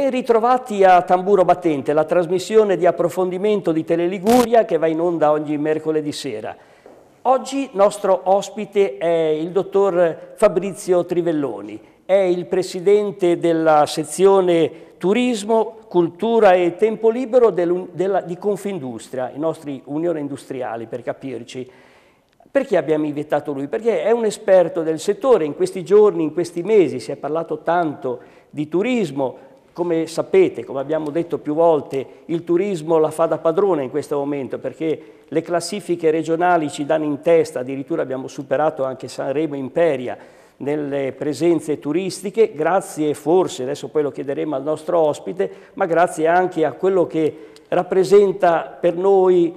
Ben ritrovati a Tamburo Battente, la trasmissione di approfondimento di Teleliguria che va in onda ogni mercoledì sera. Oggi nostro ospite è il dottor Fabrizio Trivelloni, è il presidente della sezione Turismo, Cultura e Tempo Libero di Confindustria, i nostri Unione Industriali per capirci. Perché abbiamo invitato lui? Perché è un esperto del settore, in questi giorni, in questi mesi si è parlato tanto di turismo. Come sapete, come abbiamo detto più volte, il turismo la fa da padrone in questo momento perché le classifiche regionali ci danno in testa, addirittura abbiamo superato anche Sanremo Imperia nelle presenze turistiche, grazie forse, adesso poi lo chiederemo al nostro ospite, ma grazie anche a quello che rappresenta per noi,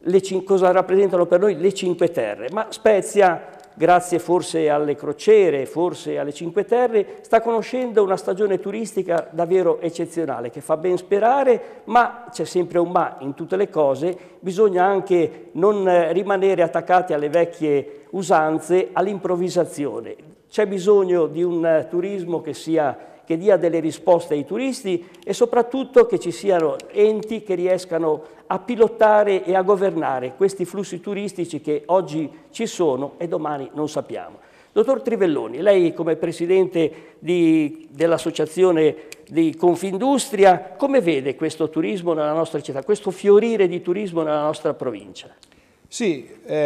cosa rappresentano per noi le Cinque Terre. Ma Spezia, grazie forse alle crociere, forse alle Cinque Terre, sta conoscendo una stagione turistica davvero eccezionale che fa ben sperare, ma c'è sempre un ma in tutte le cose, bisogna anche non rimanere attaccati alle vecchie usanze, all'improvvisazione. C'è bisogno di un turismo che dia delle risposte ai turisti e soprattutto che ci siano enti che riescano a pilotare e a governare questi flussi turistici che oggi ci sono e domani non sappiamo. Dottor Trivelloni, lei come presidente dell'associazione di Confindustria, come vede questo turismo nella nostra città, questo fiorire di turismo nella nostra provincia? Sì, è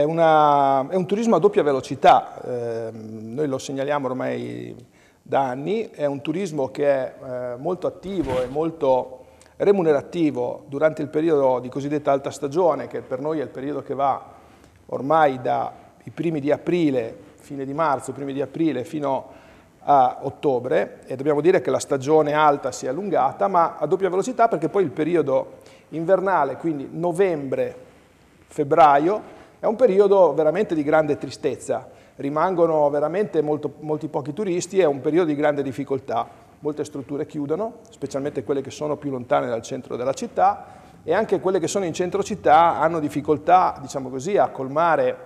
un turismo a doppia velocità, noi lo segnaliamo ormai da anni, è un turismo che è molto attivo e molto remunerativo durante il periodo di cosiddetta alta stagione, che per noi è il periodo che va ormai dai primi di aprile, fine di marzo, primi di aprile fino a ottobre, e dobbiamo dire che la stagione alta si è allungata, ma a doppia velocità perché poi il periodo invernale, quindi novembre, febbraio, è un periodo veramente di grande tristezza. Rimangono veramente molti pochi turisti, è un periodo di grande difficoltà. Molte strutture chiudono, specialmente quelle che sono più lontane dal centro della città, e anche quelle che sono in centro città hanno difficoltà, diciamo così, a colmare,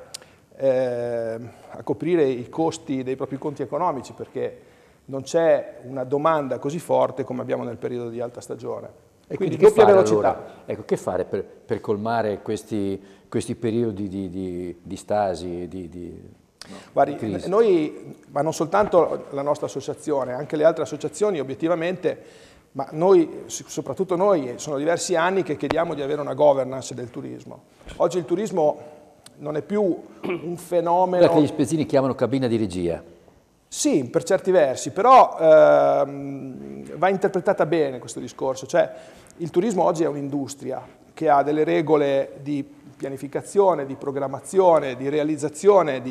a coprire i costi dei propri conti economici, perché non c'è una domanda così forte come abbiamo nel periodo di alta stagione. E quindi doppia velocità. Allora? Ecco, che fare per colmare questi periodi di stasi, Guardi, noi, ma non soltanto la nostra associazione, anche le altre associazioni obiettivamente, ma noi, soprattutto noi, sono diversi anni che chiediamo di avere una governance del turismo. Oggi il turismo non è più un fenomeno... Quella che gli spezzini chiamano cabina di regia. Sì, per certi versi, però va interpretata bene questo discorso, cioè il turismo oggi è un'industria che ha delle regole di pianificazione, di programmazione, di realizzazione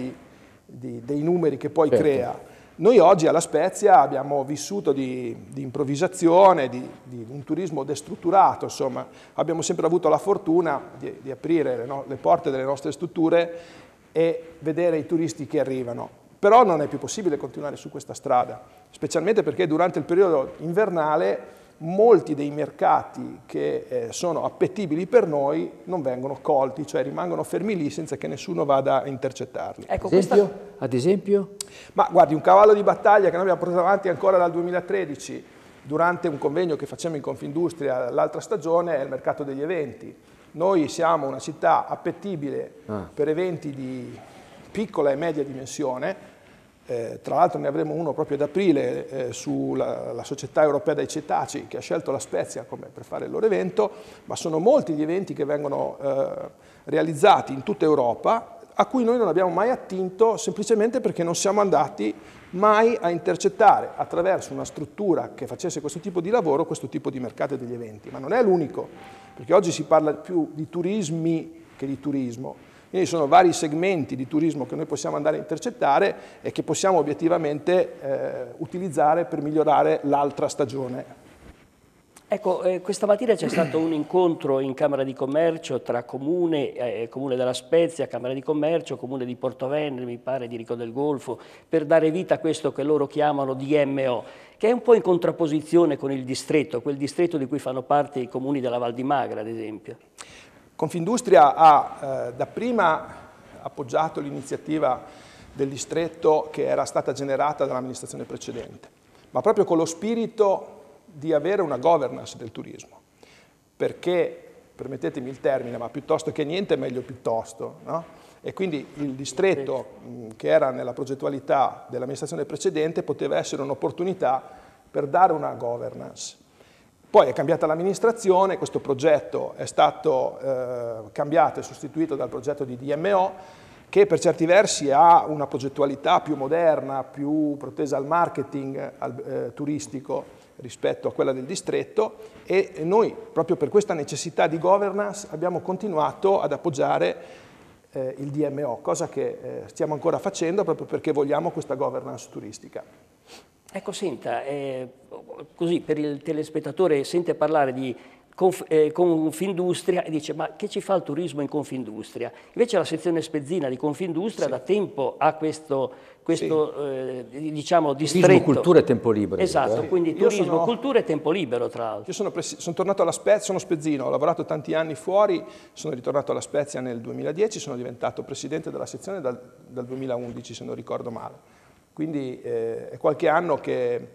dei numeri che poi crea. Noi oggi alla Spezia abbiamo vissuto di improvvisazione, di un turismo destrutturato, insomma, abbiamo sempre avuto la fortuna di aprire le porte delle nostre strutture e vedere i turisti che arrivano. Però non è più possibile continuare su questa strada, specialmente perché durante il periodo invernale molti dei mercati che sono appetibili per noi non vengono colti, cioè rimangono fermi lì senza che nessuno vada a intercettarli. Ecco, Ad esempio? Ma guardi, un cavallo di battaglia che noi abbiamo portato avanti ancora dal 2013 durante un convegno che facciamo in Confindustria l'altra stagione è il mercato degli eventi. Noi siamo una città appetibile per eventi di piccola e media dimensione. Tra l'altro ne avremo uno proprio ad aprile sulla Società Europea dei Cetacei che ha scelto la Spezia per fare il loro evento, ma sono molti gli eventi che vengono realizzati in tutta Europa a cui noi non abbiamo mai attinto semplicemente perché non siamo andati mai a intercettare attraverso una struttura che facesse questo tipo di lavoro, questo tipo di mercato degli eventi. Ma non è l'unico, perché oggi si parla più di turismi che di turismo. Quindi ci sono vari segmenti di turismo che noi possiamo andare a intercettare e che possiamo obiettivamente utilizzare per migliorare l'altra stagione. Ecco, questa mattina c'è stato un incontro in Camera di Commercio tra Comune della Spezia, Camera di Commercio, Comune di Portovesme, mi pare di Rico del Golfo, per dare vita a questo che loro chiamano DMO, che è un po' in contrapposizione con il distretto, quel distretto di cui fanno parte i comuni della Val di Magra, ad esempio. Confindustria ha dapprima appoggiato l'iniziativa del distretto che era stata generata dall'amministrazione precedente, ma proprio con lo spirito di avere una governance del turismo, perché, permettetemi il termine, ma piuttosto che niente è meglio piuttosto, no? E quindi il distretto che era nella progettualità dell'amministrazione precedente poteva essere un'opportunità per dare una governance. Poi è cambiata l'amministrazione, questo progetto è stato cambiato e sostituito dal progetto di DMO, che per certi versi ha una progettualità più moderna, più protesa al marketing turistico rispetto a quella del distretto, e noi proprio per questa necessità di governance abbiamo continuato ad appoggiare il DMO, cosa che stiamo ancora facendo proprio perché vogliamo questa governance turistica. Ecco, senta, così per il telespettatore sente parlare di Confindustria e dice: ma che ci fa il turismo in Confindustria? Invece la sezione spezzina di Confindustria da tempo ha questo diciamo, distretto. Turismo, cultura e tempo libero. Esatto, quindi turismo, cultura e tempo libero, tra l'altro. Io sono tornato alla Spezia, sono spezzino, ho lavorato tanti anni fuori, sono ritornato alla Spezia nel 2010, sono diventato presidente della sezione dal 2011, se non ricordo male. Quindi è qualche anno che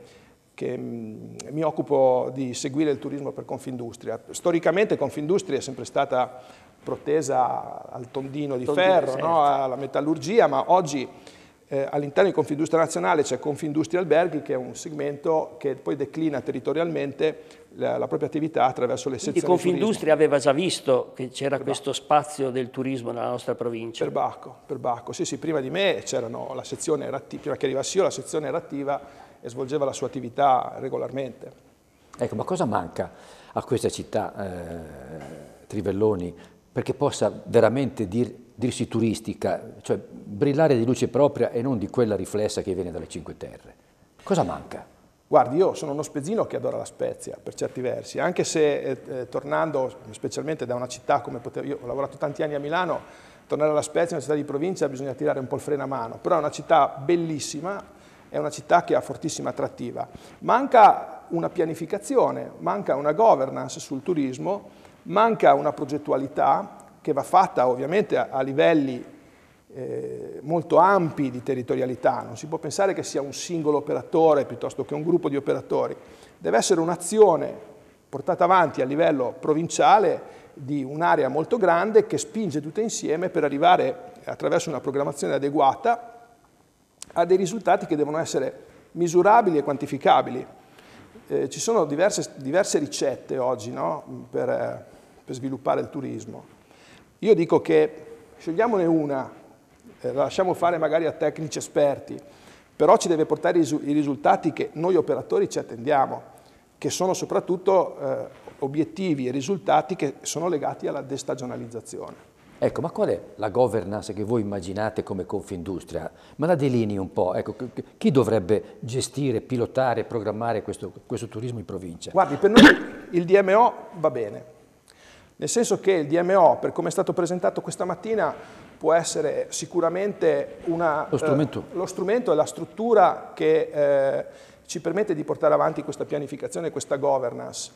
mi occupo di seguire il turismo per Confindustria. Storicamente Confindustria è sempre stata protesa al tondino di ferro, certo, no? Alla metallurgia, ma oggi all'interno di Confindustria Nazionale c'è Confindustria Alberghi, che è un segmento che poi declina territorialmente la propria attività attraverso le sezioni. Quindi Confindustria aveva già visto che c'era questo spazio del turismo nella nostra provincia? Per Bacco, sì, prima di me c'erano la sezione era attiva, prima che arrivassi io la sezione era attiva e svolgeva la sua attività regolarmente. Ecco, ma cosa manca a questa città, Trivelloni, perché possa veramente dirsi turistica, cioè brillare di luce propria e non di quella riflessa che viene dalle Cinque Terre? Cosa manca? Guardi, io sono uno spezzino che adora la Spezia, per certi versi, anche se tornando specialmente da una città come io ho lavorato tanti anni a Milano, tornare alla Spezia, una città di provincia, bisogna tirare un po' il freno a mano, però è una città bellissima, è una città che ha fortissima attrattiva. Manca una pianificazione, manca una governance sul turismo, manca una progettualità che va fatta ovviamente a livelli molto ampi di territorialità. Non si può pensare che sia un singolo operatore piuttosto che un gruppo di operatori. Deve essere un'azione portata avanti a livello provinciale di un'area molto grande che spinge tutte insieme per arrivare attraverso una programmazione adeguata a dei risultati che devono essere misurabili e quantificabili. Ci sono diverse ricette oggi, no? per sviluppare il turismo. Io dico che scegliamone una, la lasciamo fare magari a tecnici esperti, però ci deve portare i risultati che noi operatori ci attendiamo, che sono soprattutto obiettivi e risultati che sono legati alla destagionalizzazione. Ecco, ma qual è la governance che voi immaginate come Confindustria? Me la delinei un po', ecco, chi dovrebbe gestire, pilotare, programmare questo turismo in provincia? Guardi, per noi il DMO va bene, nel senso che il DMO, per come è stato presentato questa mattina, può essere sicuramente lo strumento e la struttura che ci permette di portare avanti questa pianificazione e questa governance.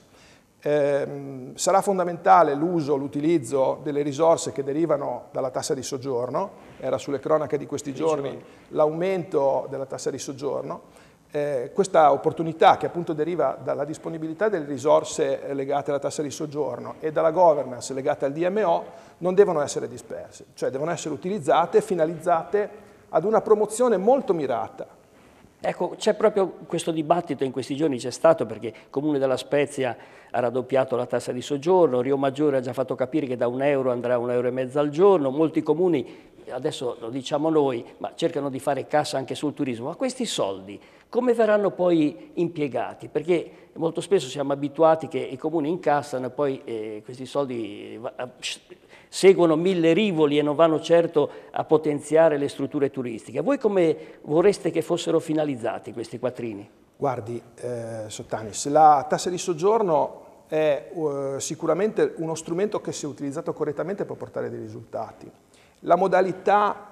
Sarà fondamentale l'utilizzo delle risorse che derivano dalla tassa di soggiorno, era sulle cronache di questi giorni l'aumento della tassa di soggiorno. Questa opportunità che appunto deriva dalla disponibilità delle risorse legate alla tassa di soggiorno e dalla governance legata al DMO non devono essere disperse, cioè devono essere utilizzate, finalizzate ad una promozione molto mirata. Ecco, c'è proprio questo dibattito in questi giorni, c'è stato perché il Comune della Spezia ha raddoppiato la tassa di soggiorno, Rio Maggiore ha già fatto capire che da €1 andrà a €1,50 al giorno, molti comuni, adesso lo diciamo noi, ma cercano di fare cassa anche sul turismo. Ma questi soldi come verranno poi impiegati? Perché molto spesso siamo abituati che i comuni incassano e poi questi soldi seguono 1000 rivoli e non vanno certo a potenziare le strutture turistiche. Voi come vorreste che fossero finalizzati questi quattrini? Guardi, Sottanis, la tassa di soggiorno è sicuramente uno strumento che, se utilizzato correttamente, può portare dei risultati. La modalità,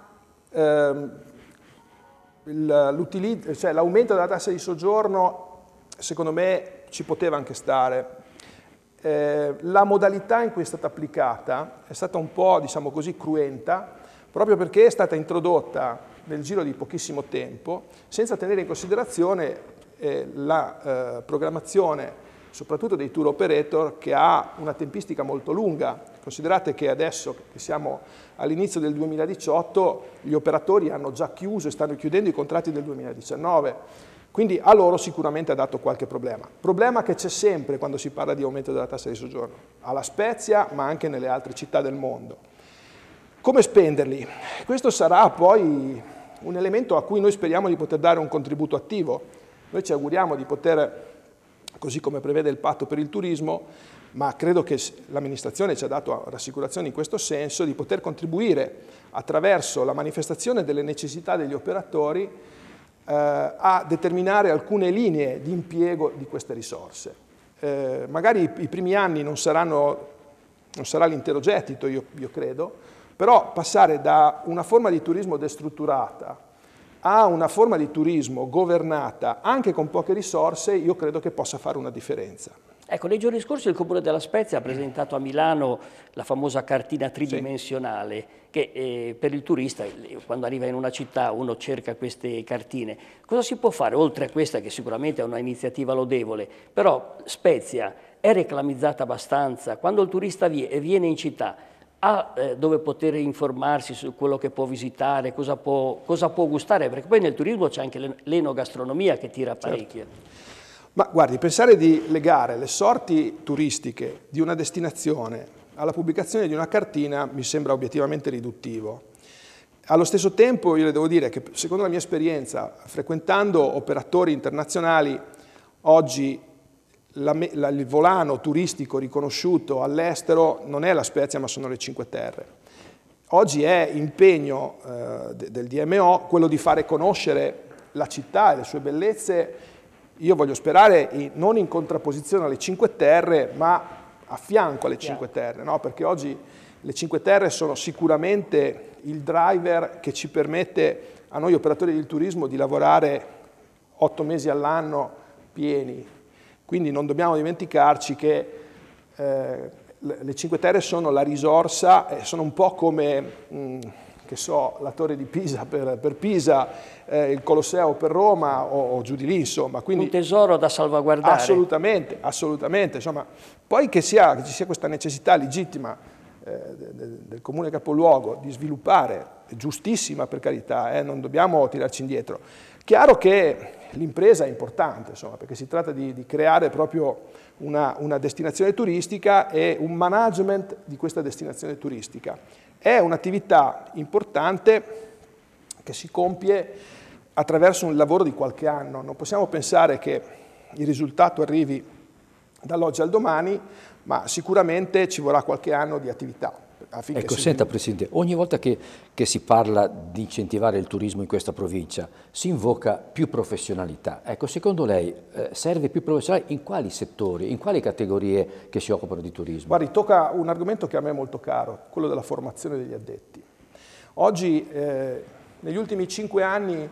l'aumento della tassa di soggiorno, secondo me, ci poteva anche stare. La modalità in cui è stata applicata è stata un po', diciamo così, cruenta, proprio perché è stata introdotta nel giro di pochissimo tempo, senza tenere in considerazione la programmazione soprattutto dei tour operator, che ha una tempistica molto lunga. Considerate che adesso che siamo all'inizio del 2018, gli operatori hanno già chiuso e stanno chiudendo i contratti del 2019, quindi a loro sicuramente ha dato qualche problema. Problema che c'è sempre quando si parla di aumento della tassa di soggiorno, alla Spezia ma anche nelle altre città del mondo. Come spenderli? Questo sarà poi un elemento a cui noi speriamo di poter dare un contributo attivo. Noi ci auguriamo di poter, così come prevede il patto per il turismo, ma credo che l'amministrazione ci ha dato rassicurazioni in questo senso, di poter contribuire attraverso la manifestazione delle necessità degli operatori a determinare alcune linee di impiego di queste risorse. Magari i primi anni non sarà l'intero gettito, io credo, però passare da una forma di turismo destrutturata a una forma di turismo governata anche con poche risorse, io credo che possa fare una differenza. Ecco, nei giorni scorsi il Comune della Spezia ha presentato a Milano la famosa cartina tridimensionale, sì, che per il turista, quando arriva in una città, uno cerca queste cartine. Cosa si può fare, oltre a questa che sicuramente è un'iniziativa lodevole, però Spezia è reclamizzata abbastanza, quando il turista viene in città, ha dove poter informarsi su quello che può visitare, cosa può gustare, perché poi nel turismo c'è anche l'enogastronomia che tira parecchio. Certo. Ma guardi, pensare di legare le sorti turistiche di una destinazione alla pubblicazione di una cartina mi sembra obiettivamente riduttivo. Allo stesso tempo io le devo dire che secondo la mia esperienza, frequentando operatori internazionali, oggi il volano turistico riconosciuto all'estero non è la Spezia ma sono le Cinque Terre. Oggi è impegno del DMO quello di fare conoscere la città e le sue bellezze. Io voglio sperare non in contrapposizione alle Cinque Terre, ma a fianco alle Cinque Terre, no? Perché oggi le Cinque Terre sono sicuramente il driver che ci permette a noi operatori del turismo di lavorare 8 mesi all'anno pieni. Quindi non dobbiamo dimenticarci che le Cinque Terre sono la risorsa, sono un po' come che so, la Torre di Pisa per Pisa, il Colosseo per Roma o giù di lì, insomma. Quindi, un tesoro da salvaguardare. Assolutamente, assolutamente. Insomma, poi che ci sia questa necessità legittima del comune capoluogo di sviluppare, giustissima per carità, non dobbiamo tirarci indietro. Chiaro che l'impresa è importante, insomma, perché si tratta di creare proprio una destinazione turistica e un management di questa destinazione turistica. È un'attività importante che si compie attraverso un lavoro di qualche anno. Non possiamo pensare che il risultato arrivi dall'oggi al domani, ma sicuramente ci vorrà qualche anno di attività. Ecco, senta Presidente, ogni volta che si parla di incentivare il turismo in questa provincia si invoca più professionalità. Ecco, secondo lei serve più professionalità in quali settori, in quali categorie che si occupano di turismo? Guardi, tocca un argomento che a me è molto caro, quello della formazione degli addetti. Oggi, negli ultimi 5 anni,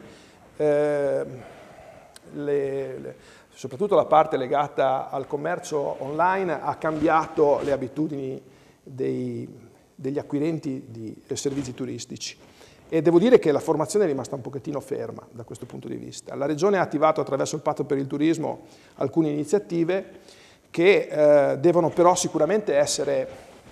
soprattutto la parte legata al commercio online ha cambiato le abitudini degli acquirenti di servizi turistici e devo dire che la formazione è rimasta un pochettino ferma da questo punto di vista. La Regione ha attivato attraverso il patto per il turismo alcune iniziative che devono però sicuramente essere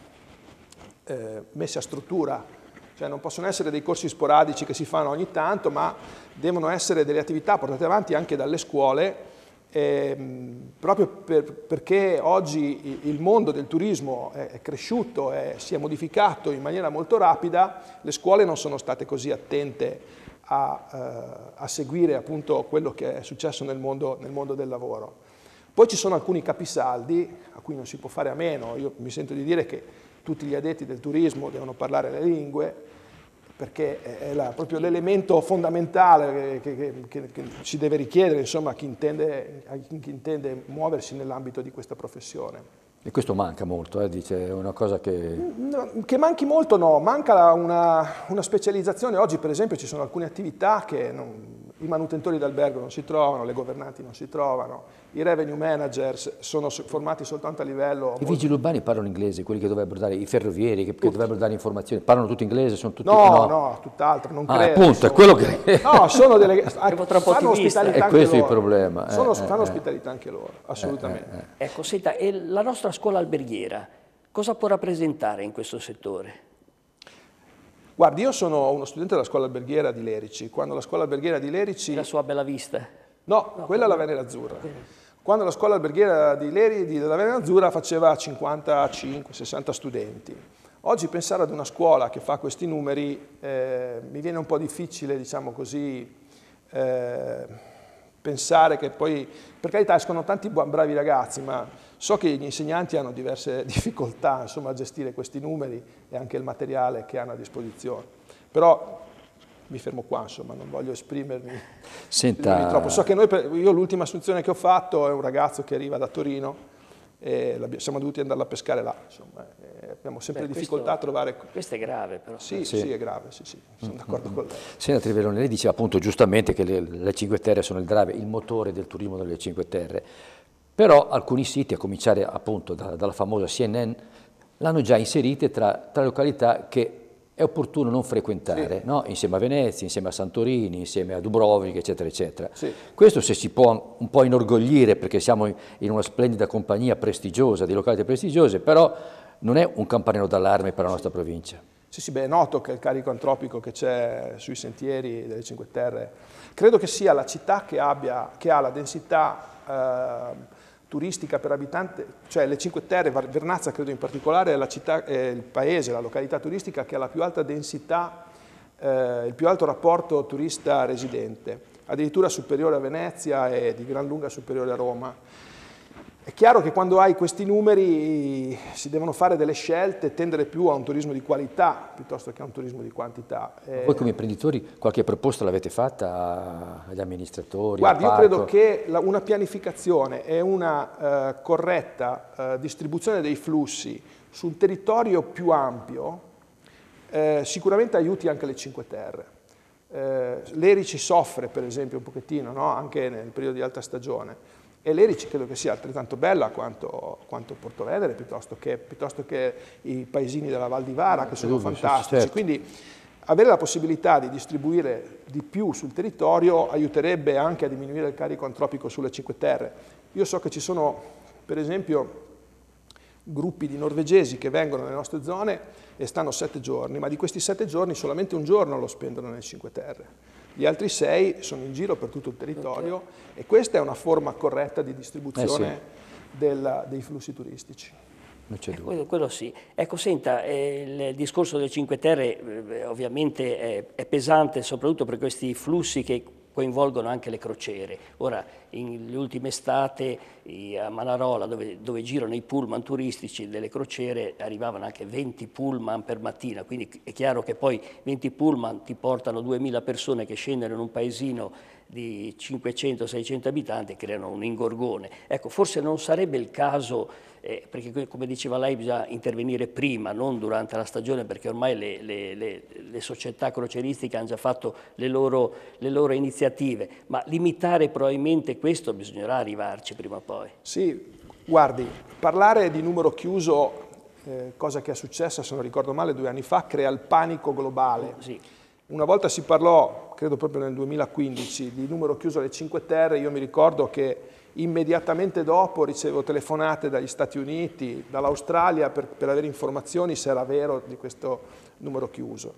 messe a struttura, cioè non possono essere dei corsi sporadici che si fanno ogni tanto, ma devono essere delle attività portate avanti anche dalle scuole. Proprio perché oggi il mondo del turismo è cresciuto e si è modificato in maniera molto rapida, le scuole non sono state così attente a seguire appunto quello che è successo nel mondo del lavoro. Poi ci sono alcuni capisaldi a cui non si può fare a meno. Io mi sento di dire che tutti gli addetti del turismo devono parlare le lingue, perché è proprio l'elemento fondamentale che si deve richiedere, insomma, a chi intende muoversi nell'ambito di questa professione. E questo manca molto, dice, è una cosa che... No, che manchi molto no, manca una specializzazione. Oggi per esempio ci sono alcune attività che i manutentori d'albergo non si trovano, le governanti non si trovano, i revenue managers sono formati soltanto a livello... I vigili urbani parlano inglese, quelli che dovrebbero dare, i ferrovieri che dovrebbero dare informazioni, parlano tutti inglese? Sono tutti, no, tutt'altro, non credo. Appunto, è quello che... No, sono delle... fanno ospitalità anche questo loro. È il problema. Fanno ospitalità anche loro, assolutamente. Ecco, senta, e la nostra scuola alberghiera cosa può rappresentare in questo settore? Guardi, io sono uno studente della scuola alberghiera di Lerici. Quando la scuola alberghiera di Lerici... La sua Bella Vista? No, quella è la Venere Azzurra. Quando la scuola alberghiera di Lerici, della Venere Azzurra, faceva 55-60 studenti. Oggi pensare ad una scuola che fa questi numeri mi viene un po' difficile, diciamo così, pensare che poi, per carità, escono tanti bravi ragazzi, ma so che gli insegnanti hanno diverse difficoltà, insomma, a gestire questi numeri e anche il materiale che hanno a disposizione. Però mi fermo qua, insomma, non voglio esprimermi troppo. So che io l'ultima assunzione che ho fatto è un ragazzo che arriva da Torino e siamo dovuti andare a pescare là, insomma, abbiamo sempre difficoltà a trovare... Questo è grave però. Sì, è grave, sì, sono d'accordo con lei. Senatrice Veloni, lei diceva appunto giustamente che le Cinque Terre sono il motore del turismo delle Cinque Terre, però alcuni siti, a cominciare appunto dalla famosa CNN, l'hanno già inserite tra località che è opportuno non frequentare, no? Insieme a Venezia, insieme a Santorini, insieme a Dubrovnik, eccetera, eccetera. Sì. Questo se si può un po' inorgoglire, perché siamo in una splendida compagnia prestigiosa, di località prestigiose, però non è un campanello d'allarme per la nostra provincia. Sì, beh, è noto che il carico antropico che c'è sui sentieri delle Cinque Terre, credo che sia la città che ha la densità turistica per abitante, cioè le Cinque Terre, Vernazza credo in particolare, è la città, il paese, la località turistica che ha la più alta densità, il più alto rapporto turista-residente, addirittura superiore a Venezia e di gran lunga superiore a Roma. È chiaro che quando hai questi numeri si devono fare delle scelte, tendere più a un turismo di qualità piuttosto che a un turismo di quantità. Voi come imprenditori qualche proposta l'avete fatta agli amministratori? Guardi, io credo che una pianificazione e una corretta distribuzione dei flussi sul territorio più ampio sicuramente aiuti anche le Cinque Terre. L'Erici soffre per esempio un pochettino, no? Anche nel periodo di alta stagione. E l'Erici credo che sia altrettanto bella quanto Portovedere, piuttosto che i paesini della Val di Vara, che sono fantastici. Certo. Quindi avere la possibilità di distribuire di più sul territorio aiuterebbe anche a diminuire il carico antropico sulle Cinque Terre. Io so che ci sono, per esempio, gruppi di norvegesi che vengono nelle nostre zone e stanno 7 giorni, ma di questi 7 giorni solamente un giorno lo spendono nelle Cinque Terre. Gli altri 6 sono in giro per tutto il territorio e questa è una forma corretta di distribuzione dei flussi turistici. Non c'è dubbio. Quello sì. Ecco, senta, il discorso delle Cinque Terre ovviamente è pesante, soprattutto per questi flussi che coinvolgono anche le crociere. Ora, in ultima estate a Manarola, dove girano i pullman turistici delle crociere, arrivavano anche 20 pullman per mattina, quindi è chiaro che poi 20 pullman ti portano 2000 persone che scendono in un paesino di 500-600 abitanti e creano un ingorgone. Ecco, forse non sarebbe il caso, perché come diceva lei bisogna intervenire prima, non durante la stagione, perché ormai le società croceristiche hanno già fatto le loro iniziative, ma limitare probabilmente questo bisognerà arrivarci prima o poi. Sì, guardi, parlare di numero chiuso, cosa che è successa, se non ricordo male, 2 anni fa, crea il panico globale. Sì. Una volta si parlò, credo proprio nel 2015, di numero chiuso alle Cinque Terre. Io mi ricordo che immediatamente dopo ricevevo telefonate dagli Stati Uniti, dall'Australia per avere informazioni se era vero di questo numero chiuso.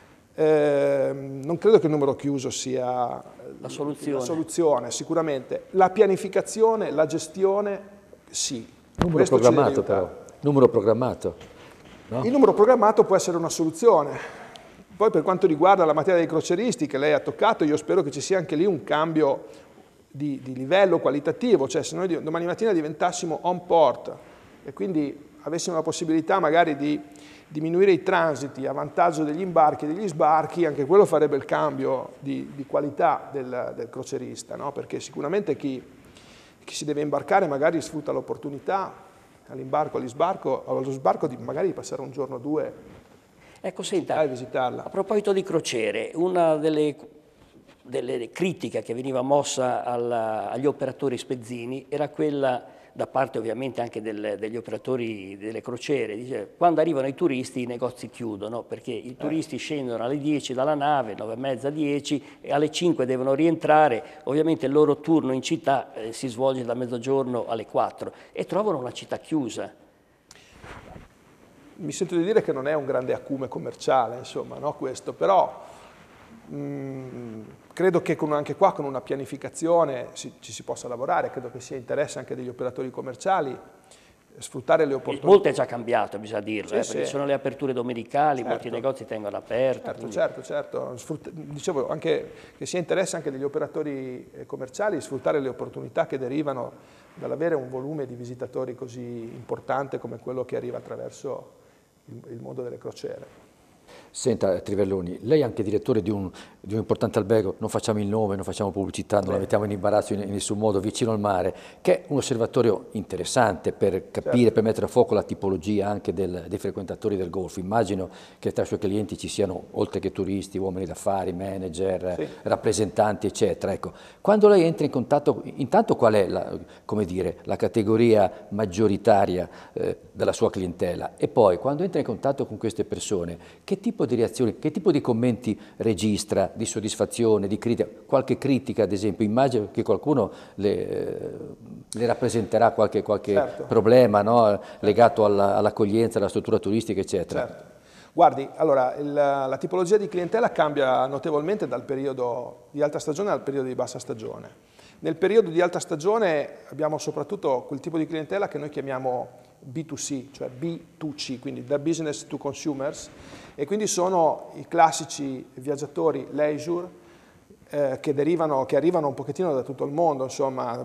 Non credo che il numero chiuso sia la soluzione, sicuramente. La pianificazione, la gestione, sì. Numero programmato però, numero programmato. No? Il numero programmato può essere una soluzione. Poi per quanto riguarda la materia dei croceristi che lei ha toccato, io spero che ci sia anche lì un cambio di livello qualitativo, cioè se noi domani mattina diventassimo on port e quindi avessimo la possibilità magari di diminuire i transiti a vantaggio degli imbarchi e degli sbarchi, anche quello farebbe il cambio di qualità del crocerista, no? Perché sicuramente chi si deve imbarcare magari sfrutta l'opportunità all'imbarco, allo sbarco magari di passare un giorno o 2 Ecco, senta, a visitarla. A proposito di crociere, una delle delle critiche che veniva mossa agli operatori spezzini era quella, da parte ovviamente anche degli operatori delle crociere, dice, quando arrivano i turisti i negozi chiudono, perché i turisti scendono alle 10 dalla nave, 9:30, 10, e alle 5 devono rientrare, ovviamente il loro turno in città si svolge da mezzogiorno alle 4 e trovano una città chiusa. Mi sento di dire che non è un grande acume commerciale, insomma, no, questo, però credo che anche qua con una pianificazione ci si possa lavorare, credo che sia interesse anche degli operatori commerciali sfruttare le opportunità. Molto è già cambiato, bisogna dirlo, Sì, perché sì. sono le aperture domenicali, Certo. molti negozi tengono aperto. Certo, Quindi... certo. Dicevo anche che sia interesse anche degli operatori commerciali sfruttare le opportunità che derivano dall'avere un volume di visitatori così importante come quello che arriva attraverso il mondo delle crociere. Senta Trivelloni, lei è anche direttore di un importante albergo, non facciamo il nome, non facciamo pubblicità, non la mettiamo in imbarazzo in nessun modo, vicino al mare, che è un osservatorio interessante per capire, certo, per mettere a fuoco la tipologia anche dei frequentatori del golfo. Immagino che tra i suoi clienti ci siano, oltre che turisti, uomini d'affari, manager, sì, rappresentanti, eccetera. Ecco, quando lei entra in contatto, intanto qual è la categoria maggioritaria della sua clientela? E poi, quando entra in contatto con queste persone, che tipo di reazioni, che tipo di commenti registra, di soddisfazione, di critica? Qualche critica, ad esempio, immagino che qualcuno le rappresenterà qualche certo, problema, no? Legato all'accoglienza, alla struttura turistica, eccetera. Certo. Guardi, allora, la tipologia di clientela cambia notevolmente dal periodo di alta stagione al periodo di bassa stagione. Nel periodo di alta stagione abbiamo soprattutto quel tipo di clientela che noi chiamiamo B2C, cioè B2C, quindi da business to consumers, e quindi sono i classici viaggiatori leisure che arrivano un pochettino da tutto il mondo, insomma,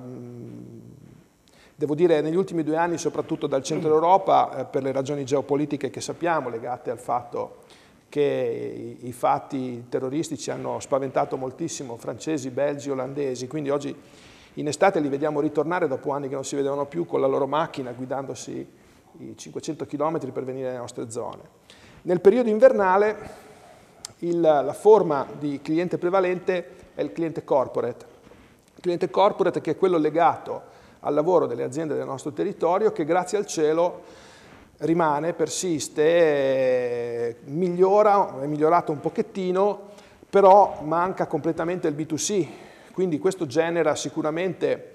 devo dire negli ultimi 2 anni soprattutto dal centro Europa per le ragioni geopolitiche che sappiamo, legate al fatto che i fatti terroristici hanno spaventato moltissimo francesi, belgi, olandesi, quindi oggi in estate li vediamo ritornare dopo anni che non si vedevano più con la loro macchina, guidandosi i 500 km per venire nelle nostre zone. Nel periodo invernale la forma di cliente prevalente è il cliente corporate. Il cliente corporate che è quello legato al lavoro delle aziende del nostro territorio che grazie al cielo rimane, persiste, è migliorato un pochettino, però manca completamente il B2C. Quindi questo genera sicuramente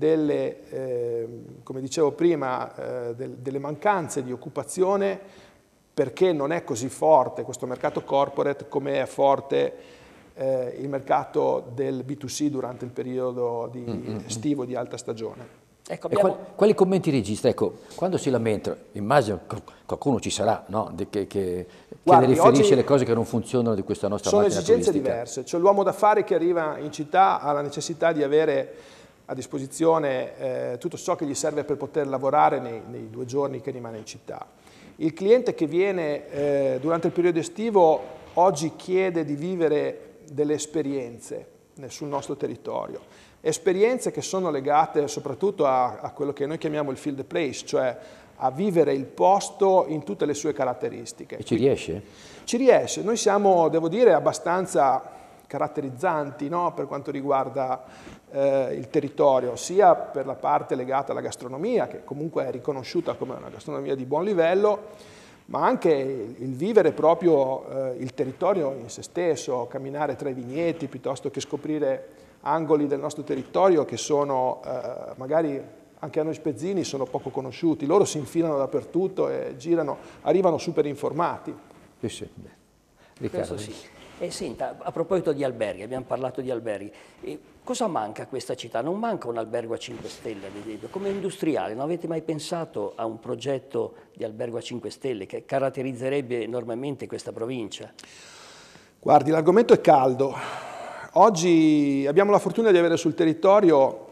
come dicevo prima, delle mancanze di occupazione perché non è così forte questo mercato corporate come è forte il mercato del B2C durante il periodo estivo di alta stagione. Ecco, quali commenti registra? Ecco, quando si lamenta, immagino qualcuno ci sarà, no? che ne riferisce le cose che non funzionano di questa nostra macchina turistica. Sono esigenze diverse, cioè l'uomo d'affari che arriva in città ha la necessità di avere a disposizione tutto ciò che gli serve per poter lavorare nei 2 giorni che rimane in città. Il cliente che viene durante il periodo estivo oggi chiede di vivere delle esperienze sul nostro territorio, esperienze che sono legate soprattutto a quello che noi chiamiamo il feel the place, cioè a vivere il posto in tutte le sue caratteristiche. E ci riesce? Ci riesce, noi siamo, devo dire, abbastanza caratterizzanti, no? Per quanto riguarda il territorio, sia per la parte legata alla gastronomia, che comunque è riconosciuta come una gastronomia di buon livello, ma anche il vivere proprio il territorio in se stesso, camminare tra i vigneti piuttosto che scoprire angoli del nostro territorio che sono magari anche a noi spezzini sono poco conosciuti. Loro si infilano dappertutto e girano, arrivano super informati. Sì. Riccardo. Sì. Senta, a proposito di alberghi, abbiamo parlato di alberghi, cosa manca a questa città? Non manca un albergo a 5 stelle, ad esempio. Come industriale, non avete mai pensato a un progetto di albergo a 5 stelle che caratterizzerebbe enormemente questa provincia? Guardi, l'argomento è caldo. Oggi abbiamo la fortuna di avere sul territorio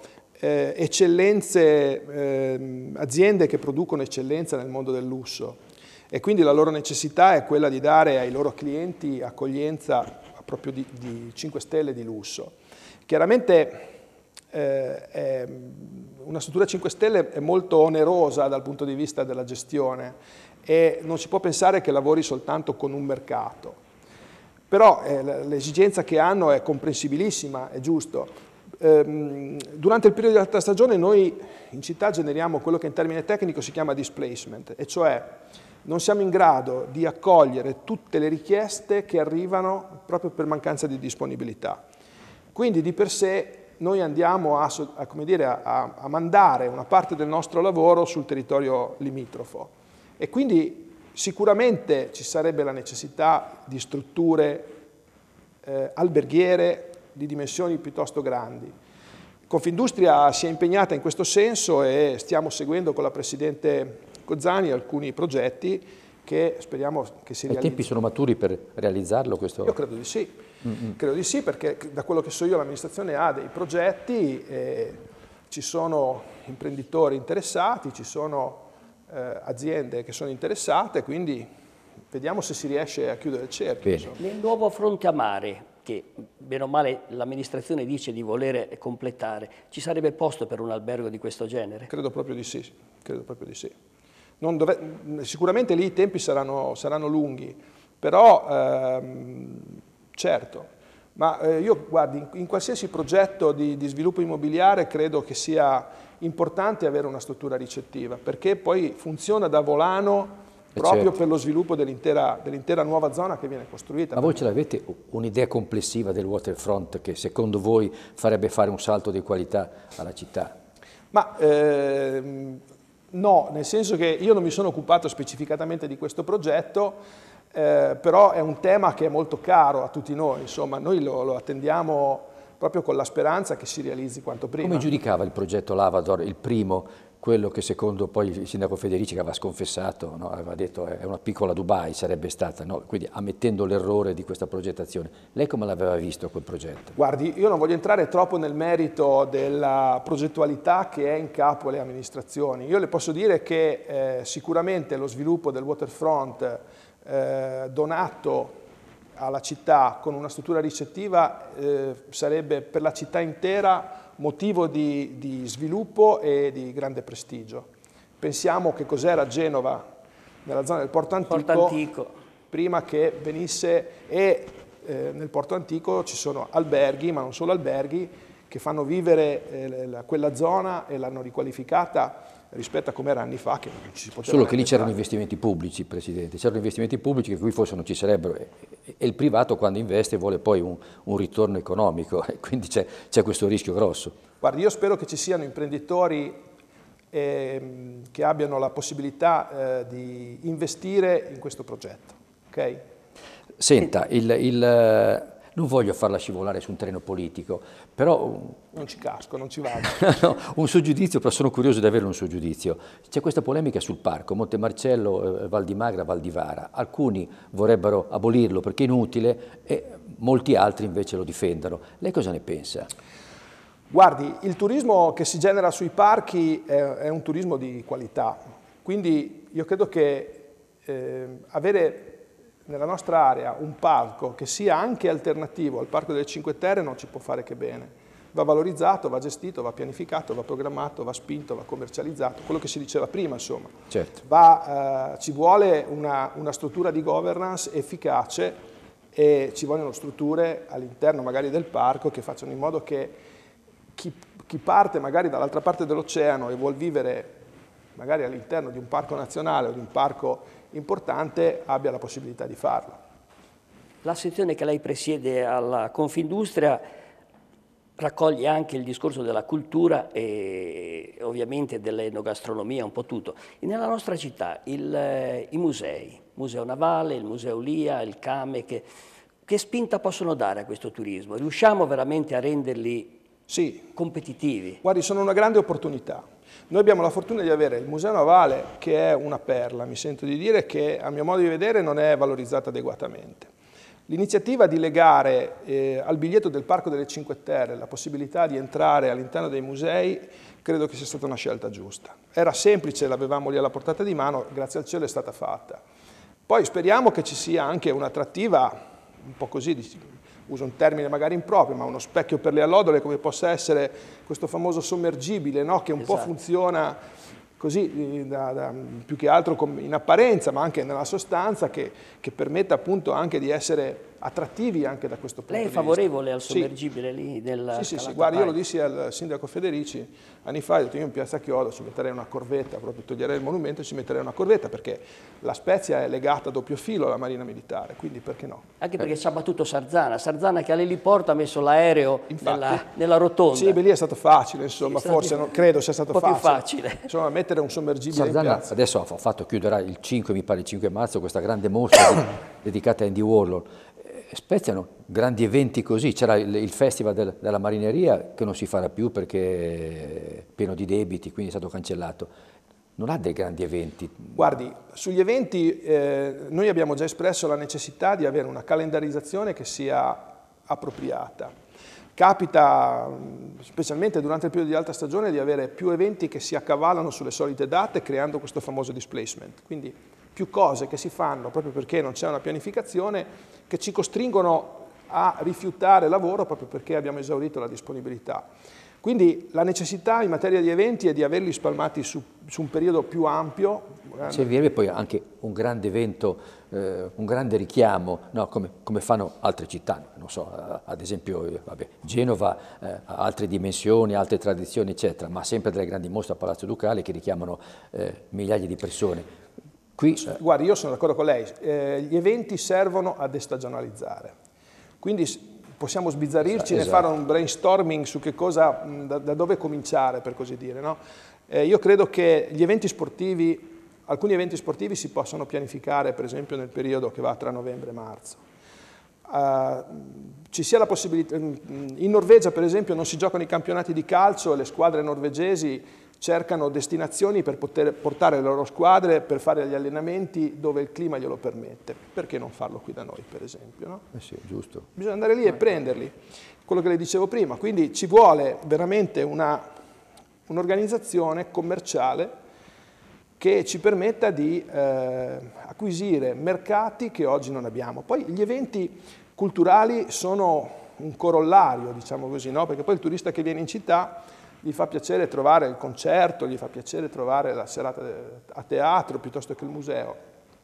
eccellenze, aziende che producono eccellenza nel mondo del lusso. E quindi la loro necessità è quella di dare ai loro clienti accoglienza proprio di 5 stelle di lusso. Chiaramente una struttura 5 stelle è molto onerosa dal punto di vista della gestione e non si può pensare che lavori soltanto con un mercato. Però l'esigenza che hanno è comprensibilissima, è giusto. Durante il periodo dell'alta stagione noi in città generiamo quello che in termine tecnico si chiama displacement, e cioè non siamo in grado di accogliere tutte le richieste che arrivano proprio per mancanza di disponibilità. Quindi di per sé noi andiamo a mandare una parte del nostro lavoro sul territorio limitrofo, e quindi sicuramente ci sarebbe la necessità di strutture alberghiere di dimensioni piuttosto grandi. Confindustria si è impegnata in questo senso e stiamo seguendo con la Presidente Cozzani alcuni progetti che speriamo che si realizzino. I tempi sono maturi per realizzarlo questo? Io credo di sì. Credo di sì, perché da quello che so io l'amministrazione ha dei progetti, ci sono imprenditori interessati, ci sono aziende che sono interessate, quindi vediamo se si riesce a chiudere il cerchio. Nel nuovo fronte a mare, che bene o male l'amministrazione dice di voler completare, ci sarebbe posto per un albergo di questo genere? Credo proprio di sì, credo proprio di sì. Sicuramente lì i tempi saranno lunghi, però certo, ma io guardi, in qualsiasi progetto di sviluppo immobiliare credo che sia importante avere una struttura ricettiva, perché poi funziona da volano proprio per lo sviluppo dell'intera nuova zona che viene costruita. Ma voi ce l'avete un'idea complessiva del waterfront che secondo voi farebbe fare un salto di qualità alla città? Ma no, nel senso che io non mi sono occupato specificatamente di questo progetto, però è un tema che è molto caro a tutti noi, insomma noi lo attendiamo proprio con la speranza che si realizzi quanto prima. Come giudicava il progetto Lavador, il primo, quello che secondo poi il sindaco Federici, che aveva sconfessato, no? Aveva detto è una piccola Dubai, sarebbe stata, no? Quindi ammettendo l'errore di questa progettazione. Lei come l'aveva visto quel progetto? Guardi, io non voglio entrare troppo nel merito della progettualità che è in capo alle amministrazioni. Io le posso dire che sicuramente lo sviluppo del waterfront donato alla città con una struttura ricettiva sarebbe per la città intera motivo di sviluppo e di grande prestigio. Pensiamo che cos'era Genova nella zona del Porto Antico, prima che venisse, e nel Porto Antico ci sono alberghi, ma non solo alberghi, che fanno vivere quella zona e l'hanno riqualificata rispetto a come era anni fa, che non ci si poteva. Solo che lì c'erano investimenti pubblici, Presidente, c'erano investimenti pubblici che qui forse non ci sarebbero, e il privato quando investe vuole poi un ritorno economico, e quindi c'è questo rischio grosso. Guardi, io spero che ci siano imprenditori che abbiano la possibilità di investire in questo progetto, ok? Senta, non voglio farla scivolare su un terreno politico, però... Non ci casco, non ci vado. No, un suo giudizio, però sono curioso di avere un suo giudizio. C'è questa polemica sul parco, Montemarcello, Val di Magra, Val di Vara. Alcuni vorrebbero abolirlo perché è inutile e molti altri invece lo difendono. Lei cosa ne pensa? Guardi, il turismo che si genera sui parchi è un turismo di qualità, quindi io credo che avere nella nostra area un parco che sia anche alternativo al Parco delle Cinque Terre non ci può fare che bene. Va valorizzato, va gestito, va pianificato, va programmato, va spinto, va commercializzato, quello che si diceva prima, insomma. Certo. Ci vuole una struttura di governance efficace e ci vogliono strutture all'interno magari del parco che facciano in modo che chi parte magari dall'altra parte dell'oceano e vuol vivere magari all'interno di un parco nazionale o di un parco importante abbia la possibilità di farlo. La sezione che lei presiede alla Confindustria raccoglie anche il discorso della cultura e ovviamente dell'enogastronomia, un po' tutto. E nella nostra città i musei, il Museo Navale, il Museo Lia, il Came, che spinta possono dare a questo turismo? Riusciamo veramente a renderli competitivi? Guardi, sono una grande opportunità. Noi abbiamo la fortuna di avere il Museo Navale, che è una perla, mi sento di dire, che a mio modo di vedere non è valorizzata adeguatamente. L'iniziativa di legare al biglietto del Parco delle Cinque Terre la possibilità di entrare all'interno dei musei credo che sia stata una scelta giusta. Era semplice, l'avevamo lì alla portata di mano, grazie al cielo è stata fatta. Poi speriamo che ci sia anche un'attrattiva, un po' così, uso un termine magari improprio, ma uno specchio per le allodole come possa essere questo famoso sommergibile, no? Che un po' funziona così più che altro in apparenza, ma anche nella sostanza, che permetta appunto anche di essere attrattivi anche da questo punto di vista. Lei è favorevole al sommergibile lì del Sì, guarda, io lo dissi al sindaco Federici anni fa, ho detto io in Piazza Chiodo ci metterei una corvetta, proprio toglierei il monumento e ci metterei una corvetta, perché la Spezia è legata a doppio filo alla Marina Militare, quindi perché no? Anche perché ci ha battuto Sarzana che all'eliporto ha messo l'aereo nella rotonda. Sì, beh, lì è stato facile, insomma, sì, forse non credo sia stato un po' più facile. facile. Insomma, mettere un sommergibile in Sarzana piazza. adesso ha fatto, chiuderà il 5, mi pare il 5 marzo, questa grande mostra dedicata a Andy Warhol. Speziano grandi eventi così, c'era il festival della marineria che non si farà più perché è pieno di debiti, quindi è stato cancellato. Non ha dei grandi eventi? Guardi, sugli eventi noi abbiamo già espresso la necessità di avere una calendarizzazione che sia appropriata. Capita, specialmente durante il periodo di alta stagione, di avere più eventi che si accavallano sulle solite date creando questo famoso displacement. Quindi più cose che si fanno proprio perché non c'è una pianificazione che ci costringono a rifiutare lavoro proprio perché abbiamo esaurito la disponibilità. Quindi la necessità in materia di eventi è di averli spalmati su un periodo più ampio. Servirebbe poi anche un grande evento, un grande richiamo, no, come fanno altre città, non so, ad esempio Genova ha altre dimensioni, altre tradizioni, eccetera, ma sempre delle grandi mostre a Palazzo Ducale che richiamano migliaia di persone. Qui, Guardi, io sono d'accordo con lei, gli eventi servono a destagionalizzare, quindi possiamo sbizzarrirci e fare un brainstorming su che cosa, da dove cominciare, per così dire. No? Io credo che gli eventi sportivi, alcuni eventi sportivi si possono pianificare, per esempio nel periodo che va tra novembre e marzo. Ci sia la possibilità, in Norvegia per esempio non si giocano i campionati di calcio e le squadre norvegesi cercano destinazioni per poter portare le loro squadre per fare gli allenamenti dove il clima glielo permette. Perché non farlo qui da noi, per esempio? No? sì, giusto. Bisogna andare lì e prenderli, quello che le dicevo prima. Quindi ci vuole veramente un'organizzazione commerciale che ci permetta di acquisire mercati che oggi non abbiamo. Poi gli eventi culturali sono un corollario, diciamo così, no? Perché poi il turista che viene in città gli fa piacere trovare il concerto, gli fa piacere trovare la serata a teatro piuttosto che il museo.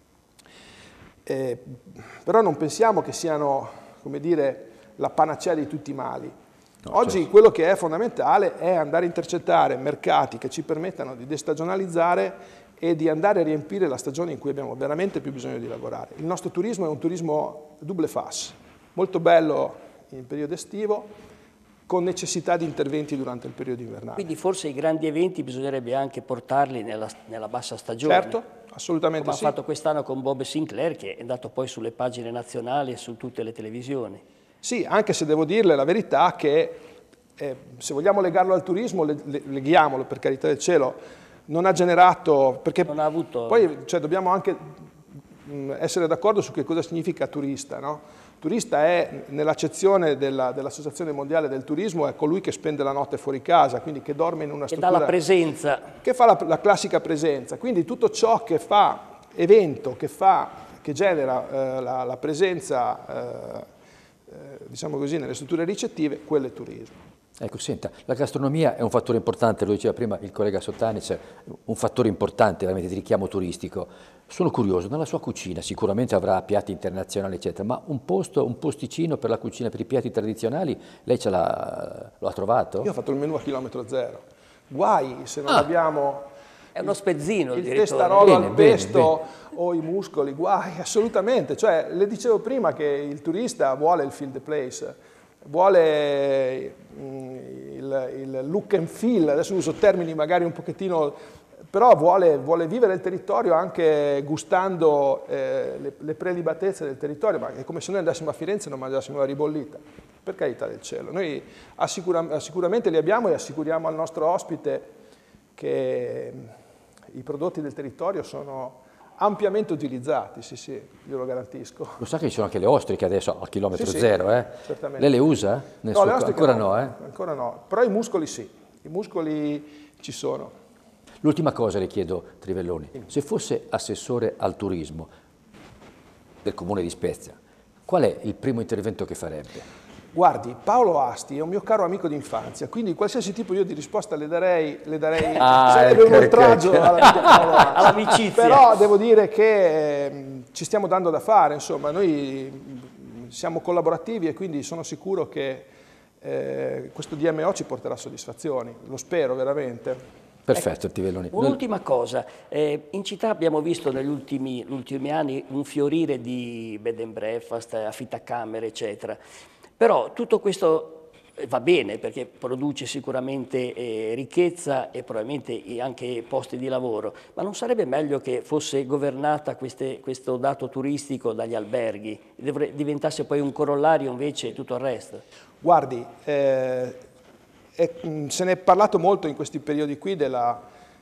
Però non pensiamo che siano, come dire, la panacea di tutti i mali. No, oggi certo. Quello che è fondamentale è andare a intercettare mercati che ci permettano di destagionalizzare e di andare a riempire la stagione in cui abbiamo veramente più bisogno di lavorare. Il nostro turismo è un turismo double face, molto bello in periodo estivo, con necessità di interventi durante il periodo invernale. Quindi forse i grandi eventi bisognerebbe anche portarli nella bassa stagione. Certo, assolutamente come sì. Ha fatto quest'anno con Bob Sinclair, che è andato poi sulle pagine nazionali e su tutte le televisioni. Sì, anche se devo dirle la verità che se vogliamo legarlo al turismo, leghiamolo per carità del cielo, non ha generato, perché non ha avuto... poi dobbiamo anche essere d'accordo su che cosa significa turista, no? Turista è, nell'accezione dell'Associazione Mondiale del Turismo, è colui che spende la notte fuori casa, quindi che dorme in una struttura... Che dà la presenza. Che fa la classica presenza, quindi tutto ciò che fa evento, che genera la presenza, diciamo così, nelle strutture ricettive, quello è turismo. Ecco, senta, la gastronomia è un fattore importante, lo diceva prima il collega Sottanic, un fattore importante veramente di richiamo turistico. Sono curioso, nella sua cucina sicuramente avrà piatti internazionali eccetera, ma un posticino per la cucina, per i piatti tradizionali, lei lo ha trovato? Io ho fatto il menù a chilometro zero, guai se non abbiamo... È uno spezzino il testarolo al pesto o i muscoli, guai, assolutamente. Cioè, le dicevo prima che il turista vuole il feel the place, vuole il look and feel, adesso uso termini magari un pochettino, però vuole vivere il territorio anche gustando le prelibatezze del territorio, ma è come se noi andassimo a Firenze e non mangiassimo la ribollita, per carità del cielo. Noi sicuramente li abbiamo e assicuriamo al nostro ospite che i prodotti del territorio sono ampiamente utilizzati, sì, glielo garantisco. Lo sa che ci sono anche le ostriche adesso a chilometro zero, certamente. Lei le usa? No, le ostriche ancora no, no, ancora no, però i muscoli sì, i muscoli ci sono. L'ultima cosa le chiedo, Trivelloni, se fosse assessore al turismo del Comune di Spezia, qual è il primo intervento che farebbe? Guardi, Paolo Asti è un mio caro amico d'infanzia, quindi qualsiasi tipo io di risposta le darei sarebbe un oltraggio all'amicizia. Però devo dire che ci stiamo dando da fare, insomma, noi siamo collaborativi e quindi sono sicuro che questo DMO ci porterà soddisfazioni, lo spero veramente. Perfetto, Tivelloni. Un'ultima cosa, in città abbiamo visto negli ultimi anni un fiorire di bed and breakfast, affittacamere, eccetera. Però tutto questo va bene perché produce sicuramente ricchezza e probabilmente anche posti di lavoro, ma non sarebbe meglio che fosse governata questo dato turistico dagli alberghi, diventasse poi un corollario invece tutto il resto? Guardi, se ne è parlato molto in questi periodi qui della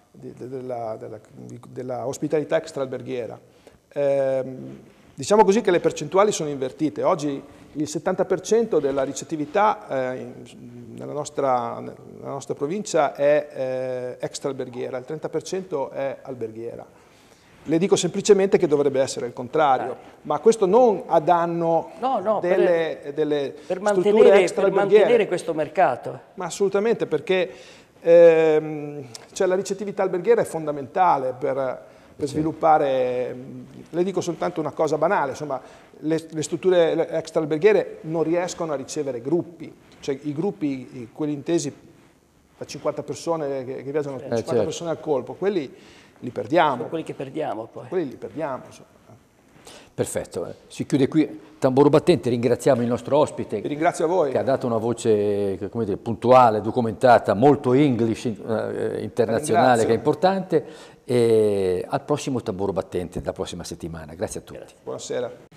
ospitalità extraalberghiera. Diciamo così che le percentuali sono invertite. Oggi il 70% della ricettività nella nostra provincia è extraalberghiera, il 30% è alberghiera. Le dico semplicemente che dovrebbe essere il contrario, ma questo non a danno delle strutture extraalberghiere. Per mantenere questo mercato. Ma assolutamente, perché la ricettività alberghiera è fondamentale per sviluppare. Le dico soltanto una cosa banale, insomma, le strutture extraalberghiere non riescono a ricevere gruppi, cioè i gruppi, quelli intesi da 50 persone che viaggiano, 50 persone al colpo, quelli li perdiamo. Sono quelli che perdiamo poi. Quelli li perdiamo, insomma. Perfetto, si chiude qui Tamburo Battente, ringraziamo il nostro ospite. Vi ringrazio a voi. Che ha dato una voce, come dire, puntuale, documentata, molto English, internazionale, che è importante. E al prossimo Tamburo Battente, la prossima settimana. Grazie a tutti. Buonasera.